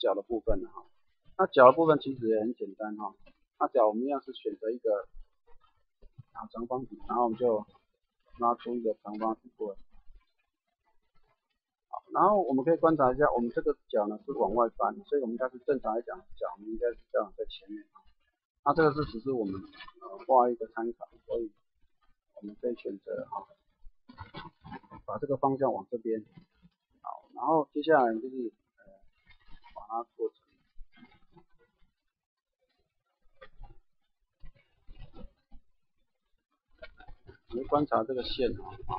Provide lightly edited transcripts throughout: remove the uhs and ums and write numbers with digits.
角的部分了哈。那角的部分其实也很简单哈。那角我们一样是选择一个长方体，然后我们就拉出一个长方体过来。好，然后我们可以观察一下，我们这个角呢是往外翻，所以我们应该是正常来讲，角我们应该是这样在前面。那这个是只是我们画一个参考，所以我们可以选择把这个方向往这边。好，然后接下来就是把它做成。我们观察这个线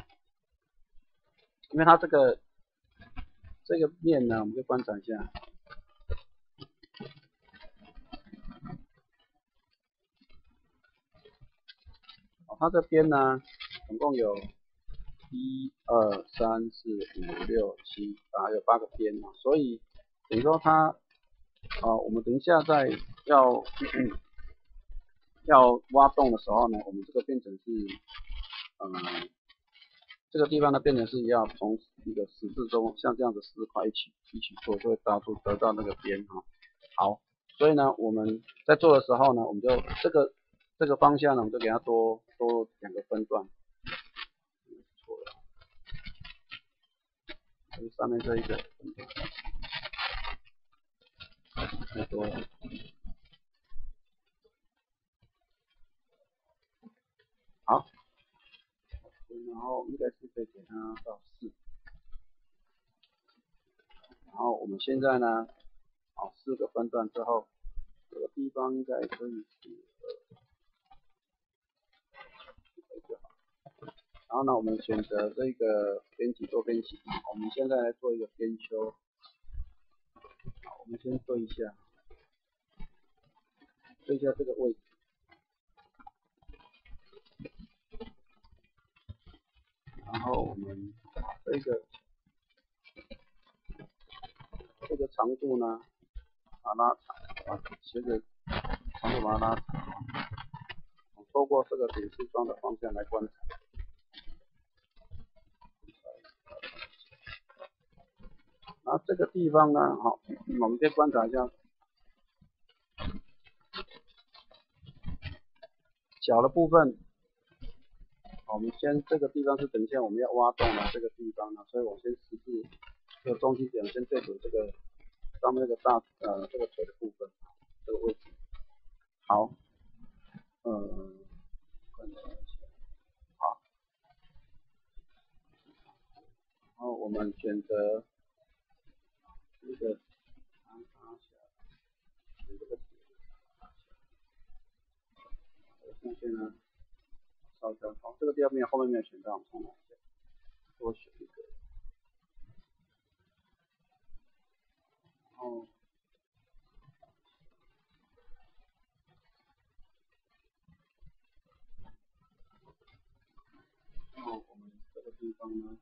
因为它这个面呢，我们就观察一下。它这边呢，总共有1、2、3、4、5、6、7、8，有8个边嘛，所以等于说它我们等一下在要挖洞的时候呢，我们这个变成是这个地方呢变成是要从一个十字中像这样子4块一起做，就会得到那个边哈。好，所以呢我们在做的时候呢，我们就这个方向呢，我们就给它多2个分段。错了，上面这一个分段太多了。好，然后应该是可以给它到4。然后我们现在呢，4个分段之后，这个地方应该可以就好。然后呢，我们选择这个编辑多边形，我们现在来做一个编修。好，我们先对一下这个位置。然后我们这个长度呢，把它拉长，随着长度把它拉长。透过这个点视窗的方向来观察。然后这个地方呢，好，我们可以观察一下角的部分。我们先这个地方是等一下我们要挖洞的这个地方呢，所以我先十字这个中心点先对准这个上面那个这个腿的部分，这个位置。好，好，然后我们选择这个这个线呢，稍稍好，这个地方后面没有选到，我们重来一下，多选一个。然后我们这个地方呢，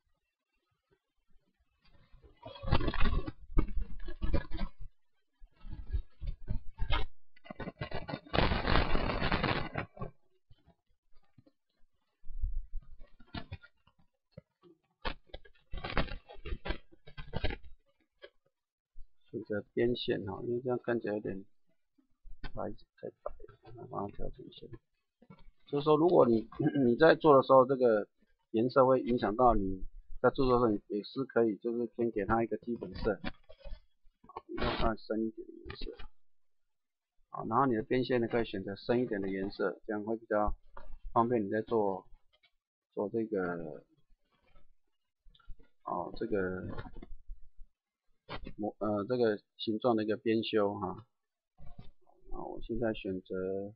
选择边线哈，因为这样看起来有点白，太白了，把它调整一下。就是说，如果你在做的时候，这个颜色会影响到你在制作上也是可以，就是先给它一个基本色，要看深一点的颜色。好，然后你的边线呢可以选择深一点的颜色，这样会比较方便你在做这个这个这个形状的一个边修哈。好，我现在选择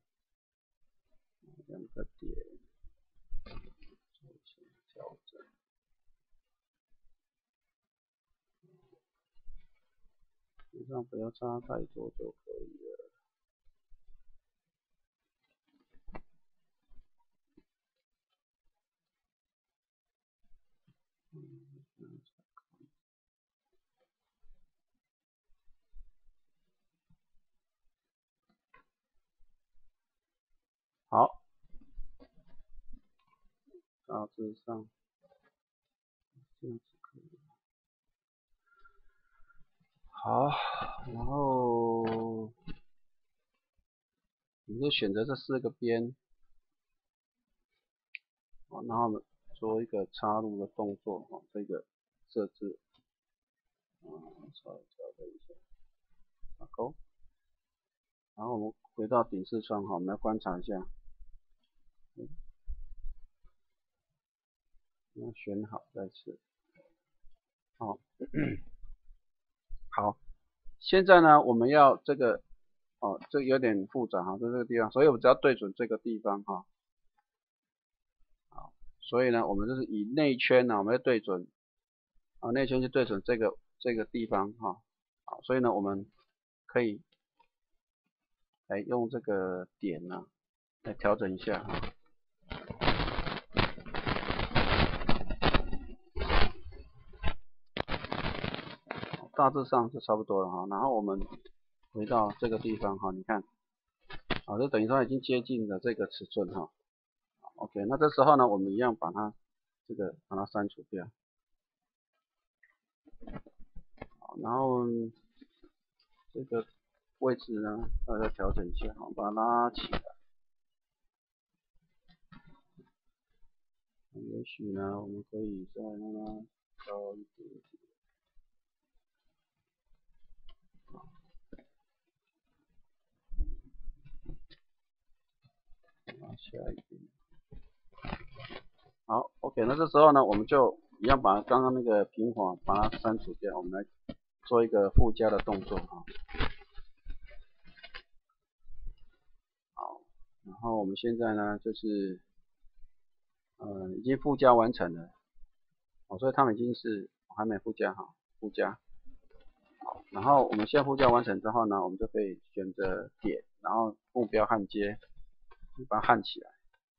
2个点，做一些调整。基本上不要差太多就可以了。好，大致上这样子可以。好。 然后你就选择这4个边，然后做一个插入的动作，这个设置，稍微调整一下，打勾。然后我们回到顶视窗，我们来观察一下，要选好再次。好，好，现在呢，我们要这个，这个有点复杂哈，就这个地方，所以我们只要对准这个地方哈。好，所以呢，我们就是以内圈呢，我们要对准，内圈就对准这个地方哈。好，所以呢，我们可以来用这个点呢，来调整一下哈。大致上是差不多了哈，然后我们回到这个地方哈，你看，就等于说已经接近了这个尺寸哈。OK， 那这时候呢，我们一样把它把它删除掉，好，然后这个位置呢，再调整一下，好，把它拉起来。也许呢，我们可以再让它高一点点。下一点。好 ，OK， 那这时候呢，我们就一样把刚刚那个平滑把它删除掉，我们来做一个附加的动作哈。好，然后我们现在呢，就是已经附加完成了，所以它们已经是还没附加哈，附加。好，然后我们现在附加完成之后呢，我们就可以选择点，然后目标焊接，把它焊起来。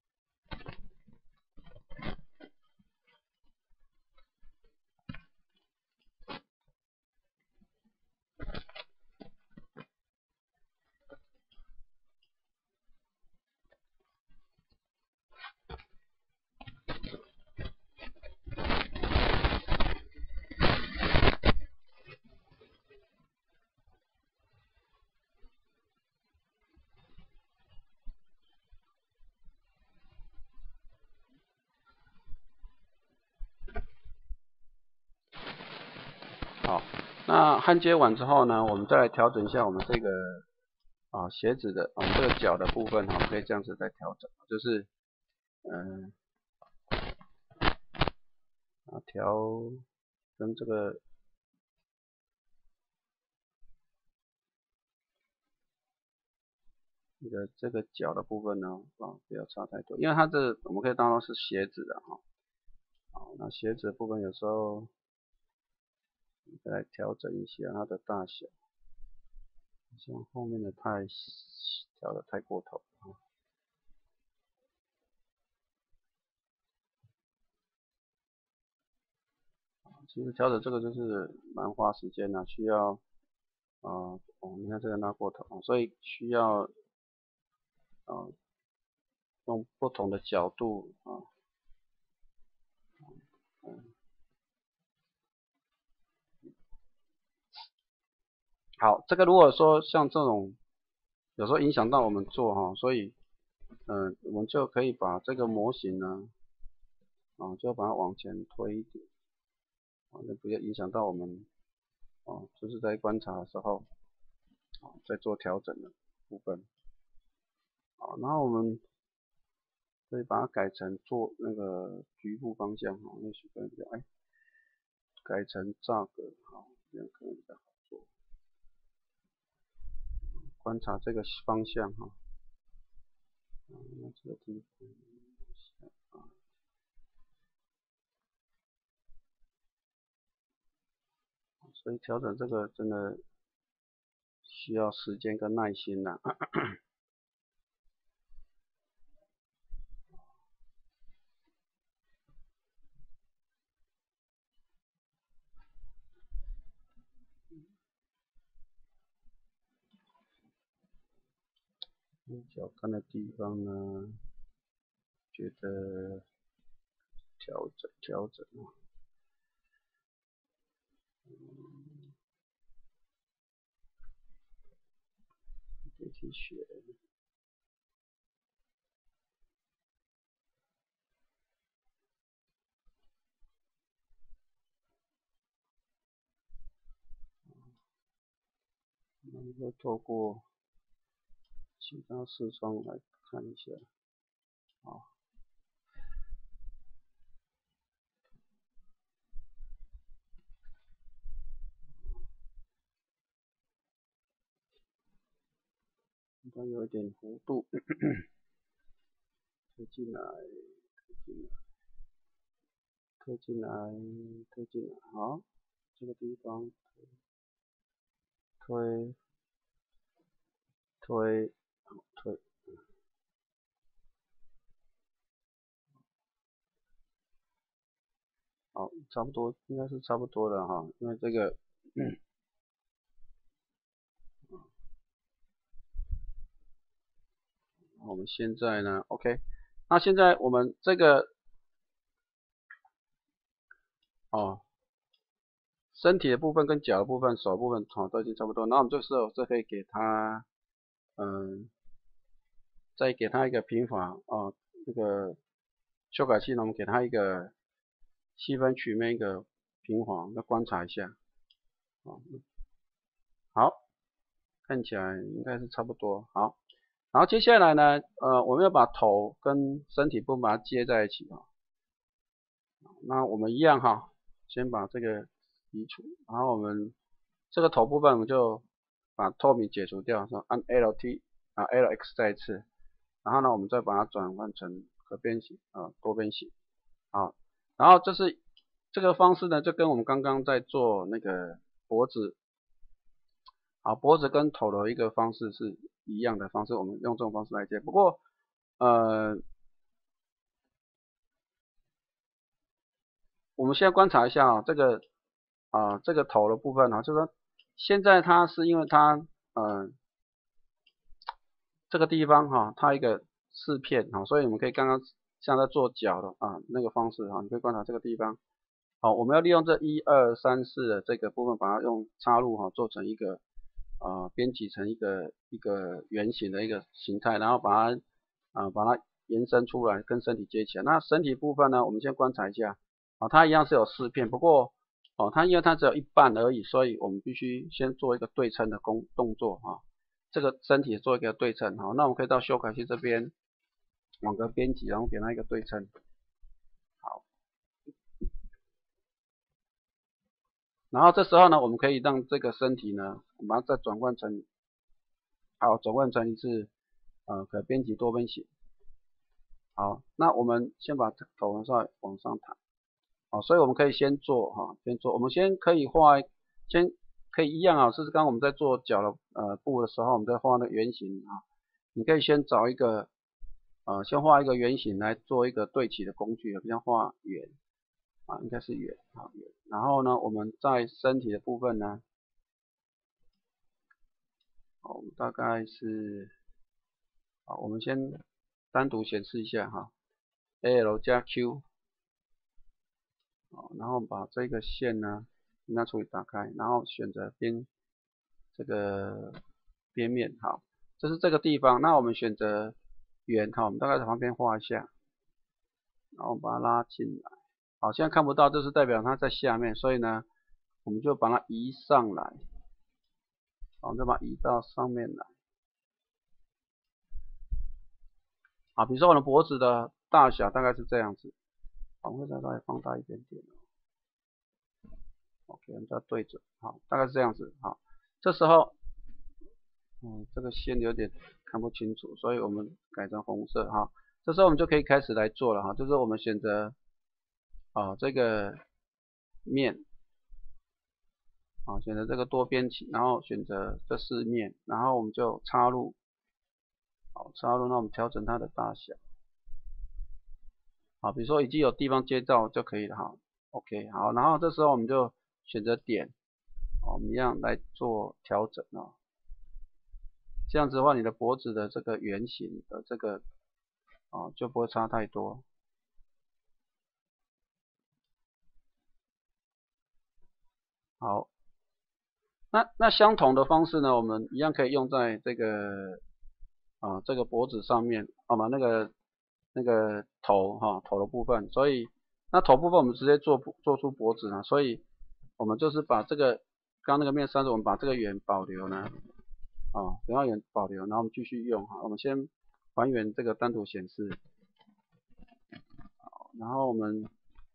好，那焊接完之后呢，我们再来调整一下我们这个鞋子的这个脚的部分可以这样子再调整，就是调跟这个脚的部分呢不要差太多，因为它我们可以当做是鞋子的哈。好，那鞋子的部分有时候再来调整一下它的大小，像后面的调的太过头啊。其实调整这个就是蛮花时间的，需要你看这个拉过头，所以需要用不同的角度好，这个如果说像这种有时候影响到我们做所以我们就可以把这个模型呢就把它往前推一点就不要影响到我们就是在观察的时候在做调整的部分。好，然后我们可以把它改成做那个局部方向也许可能比较改成这个这样可能比较好做。观察这个方向那这个地方所以调整这个真的需要时间跟耐心呐。脚看的地方呢，觉得调整去学。那么再透过其他视窗来看一下。好。它有一点弧度，推进来，推进来，推进来，好，这个地方推，推，推，好，差不多，应该是差不多了哈，因为这个，我们现在呢 ，OK， 那现在我们这个，哦，身体的部分跟脚的部分、手部分，好，都已经差不多。那我们这时候就可以给它，再给它一个平滑啊，这个修改器呢，我们给它一个细分曲面一个平滑，要观察一下。好，看起来应该是差不多。好，然后接下来呢，我们要把头跟身体部分把它接在一起啊。那我们一样哈，先把这个移除，然后我们这个头部分我们就把透明解除掉，说按 LT 啊 LX 再一次，然后呢我们再把它转换成可变形啊多边形。好，然后这个方式呢，就跟我们刚刚在做那个脖子，好，脖子跟头的一个方式是一样的方式，我们用这种方式来接。不过，我们先观察一下啊，这个头的部分啊，就是说现在它是因为它这个地方哈，它一个四片啊，所以我们可以刚刚像在做脚的啊那个方式啊，你可以观察这个地方。好，我们要利用这1、2、3、4的这个部分，把它用插入哈，做成一个编辑成一个圆形的一个形态，然后把它延伸出来，跟身体接起来。那身体部分呢，我们先观察一下，它一样是有4片，不过它因为它只有一半而已，所以我们必须先做一个对称的动作哈。这个身体做一个对称，好，那我们可以到修改器这边网格编辑，然后给它一个对称。好，然后这时候呢，我们可以让这个身体呢，我们把它再转换成，好，转换成一次可编辑多边形。好，那我们先把头往上抬，好，所以我们可以先做哈，我们先可以先可以一样啊，是刚刚我们在做脚的部的时候，我们在画那个圆形啊，你可以先找一个先画一个圆形来做一个对齐的工具，比如画圆啊，应该是圆啊圆。然后呢，我们在身体的部分呢，我们大概是好，我们先单独显示一下哈 ，L 加 Q， 然后把这个线呢，平面处理打开，然后选择这个边面，好，这是这个地方，那我们选择圆，好，我们大概在旁边画一下，然后把它拉进来，好，现在看不到，这是代表它在下面，所以呢，我们就把它移上来，好，再把它移到上面来。啊，比如说我的脖子的大小大概是这样子，我们会再稍微放大一点点。OK， 我们再对准，好，大概是这样子，好，这时候，这个线有点看不清楚，所以我们改成红色哈。这时候我们就可以开始来做了哈，就是我们选择这个面，选择这个多边形，然后选择这4面，然后我们就插入，好，插入，那我们调整它的大小，好，比如说已经有地方接到就可以了哈。OK， 好，然后这时候我们就选择点，我们一样来做调整哦。这样子的话，你的脖子的这个圆形的这个就不会差太多。好，那相同的方式呢，我们一样可以用在这个这个脖子上面，那个头头的部分，所以那头部分我们直接做出脖子呢，所以我们就是把这个刚那个面30，我们把这个圆保留呢，等到圆保留，然后我们继续用我们先还原这个单独显示，然后我们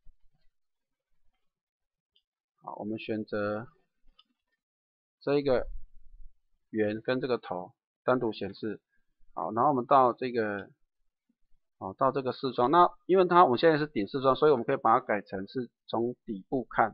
选择这一个圆跟这个头单独显示，然后我们到这个到这个视窗，那因为我们现在是顶视窗，所以我们可以把它改成是从底部看，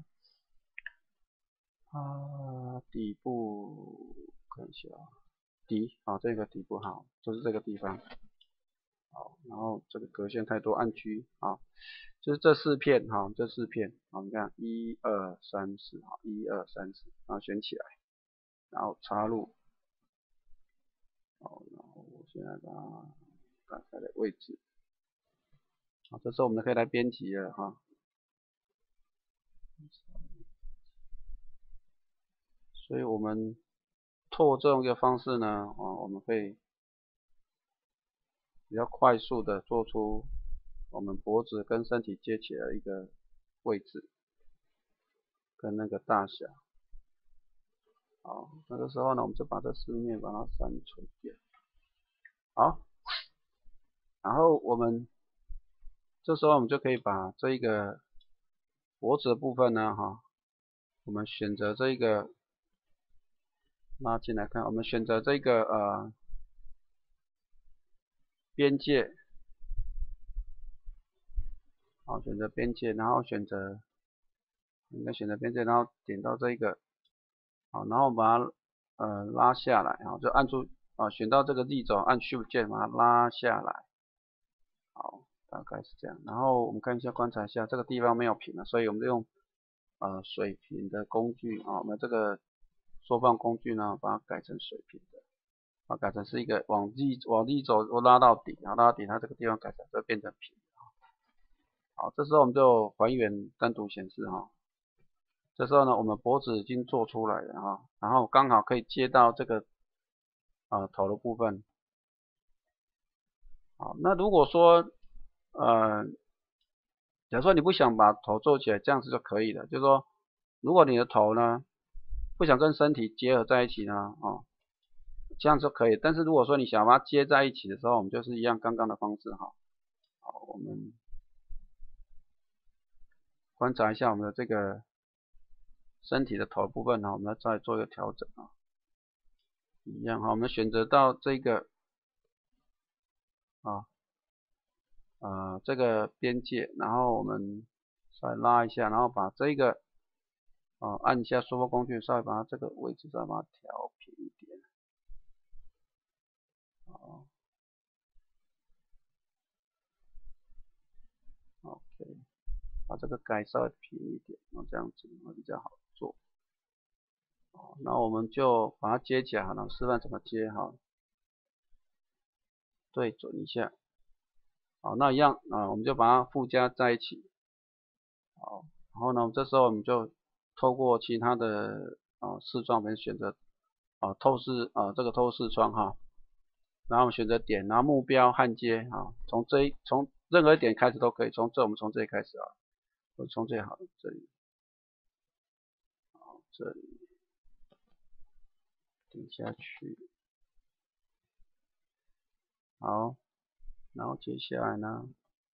底部看一下这个底部好，就是这个地方，然后这个格线太多，按区就是这4片这4片，你看1、2、3、41、2、3、4，然后选起来，然后插入，然后我现在把它改的位置，这时候我们可以来编辑了所以我们透过这种一个方式呢，我们可以比较快速的做出我们脖子跟身体接起来的一个位置跟那个大小。那个时候呢，我们就把这4面把它删除掉。好，然后这时候我们就可以把这一个脖子的部分呢，我们选择这个拉进来看，我们选择这个边界，选择边界，然后应该选择边界，然后点到这个，然后把它拉下来，就按住选到这个 Z 轴，按 Shift 键把它拉下来，大概是这样。然后我们看一下，观察一下这个地方没有平了，所以我们就用水平的工具我们这个缩放工具呢，把它改成水平的，改成是一个往 Z 轴我拉到底，拉到底它这个地方改成就变成平。好，这时候我们就还原单独显示这时候呢，我们脖子已经做出来了然后刚好可以接到这个头的部分。那如果说假如说你不想把头做起来，这样子就可以了。就是说，如果你的头呢不想跟身体结合在一起呢，这样就可以。但是如果说你想把它接在一起的时候，我们就是一样刚刚的方式我们观察一下我们的这个身体的头部分我们要再做一个调整一样我们选择到这个这个边界，然后我们再拉一下，然后把这个按一下缩放工具，稍微把它这个位置再把它调平一点。OK， 把这个改稍微平一点，这样子会比较好做。那我们就把它接起来，然后示范怎么接对准一下。那一样我们就把它附加在一起。然后呢，这时候我们就透过其他的视窗，我们选择透视这个透视窗然后我们选择点，然后目标焊接从任何一点开始都可以，我们从这里开始或者从最好的这里，这里点下去，好，然后接下来呢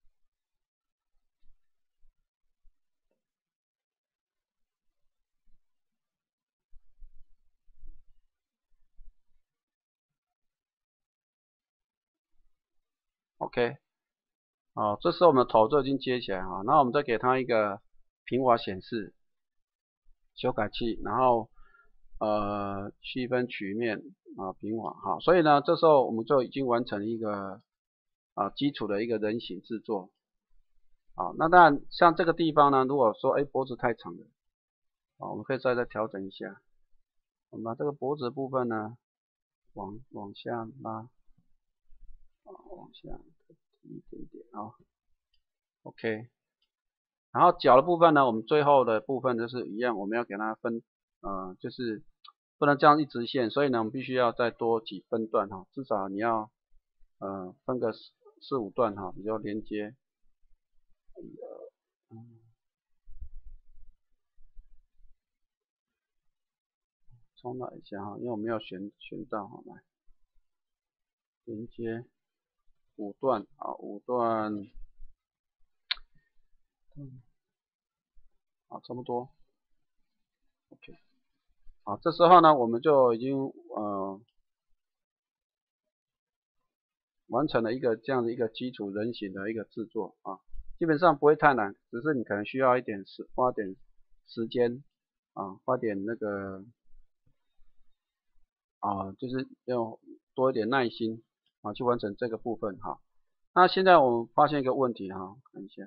，OK，这时候我们的头就已经接起来那我们再给它一个平滑显示修改器，然后区分曲面平滑所以呢，这时候我们就已经完成一个基础的一个人形制作。那当然像这个地方呢，如果说脖子太长了我们可以再调整一下，我们把这个脖子的部分呢往下拉往下提一点点OK， 然后脚的部分呢，我们最后的部分就是一样，我们要给它分就是不能这样一直线，所以呢我们必须要再多几分段至少你要分个4、5段哈，比较连接。重来一下哈，因为我没有选到哈，来连接5段啊，5段，好，差不多 ，OK， 好，这时候呢，我们就已经完成了一个这样的一个基础人形的一个制作啊，基本上不会太难，只是你可能需要花点时间啊，花点那个就是要多一点耐心啊，去完成这个部分哈。那现在我们发现一个问题哈，看一下，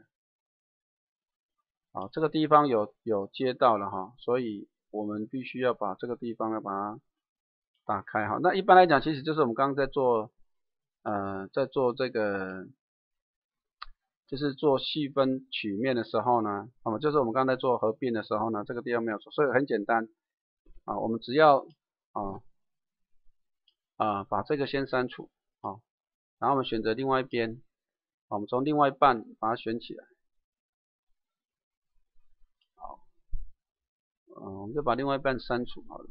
这个地方有接到了哈，所以我们必须要把这个地方要把它打开哈。那一般来讲，其实就是我们刚刚在做这个就是做细分曲面的时候呢，就是我们刚才做合并的时候呢，这个地方没有错，所以很简单啊，我们只要把这个先删除啊，然后我们选择另外一边，我们从另外一半把它选起来，好，我们就把另外一半删除好了。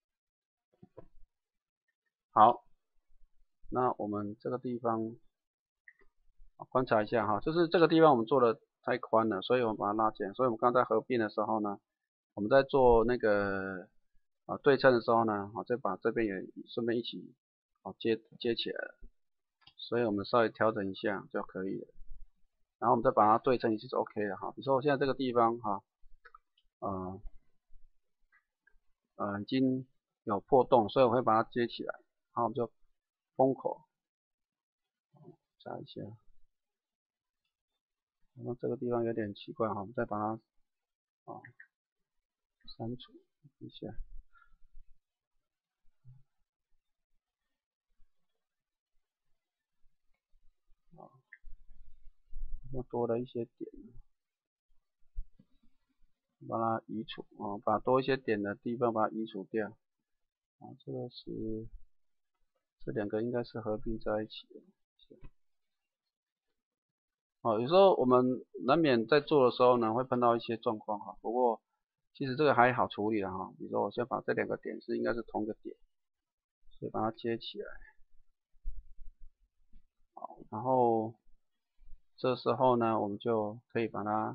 好，那我们这个地方观察一下哈，就是这个地方我们做的太宽了，所以我们把它拉紧。所以我们刚才合并的时候呢，我们在做那个对称的时候呢，再把这边也顺便一起接起来了。所以我们稍微调整一下就可以了。然后我们再把它对称一次就 OK 了哈。比如说我现在这个地方哈，已经有破洞，所以我会把它接起来，然后我们就封口加一下。那这个地方有点奇怪哈，我们再把它删除一下。又多了一些点，把它移除把多一些点的地方把它移除掉。这个是这两个应该是合并在一起的。有时候我们难免在做的时候呢，会碰到一些状况哈。不过其实这个还好处理的哈。比如说我先把这两个点应该是同个点，所以把它接起来。好，然后这时候呢，我们就可以把它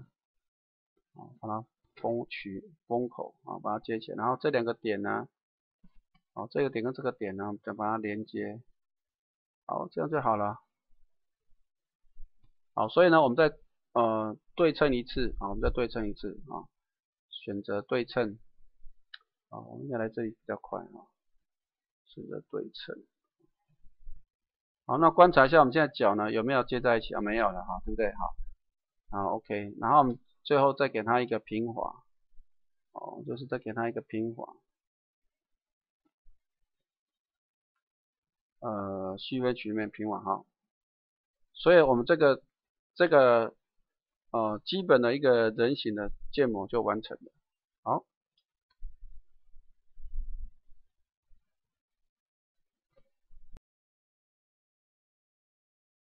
封口把它接起来。然后这两个点呢，这个点跟这个点呢，再把它连接。好，这样就好了。好，所以呢，我们再对称一次我们再对称一次选择对称我们应该来这里比较快选择对称。好，那观察一下我们现在角呢有没有接在一起没有了对不对？好，OK， 然后我们最后再给它一个平滑就是再给它一个平滑细微曲面平滑所以我们这个基本的一个人形的建模就完成了。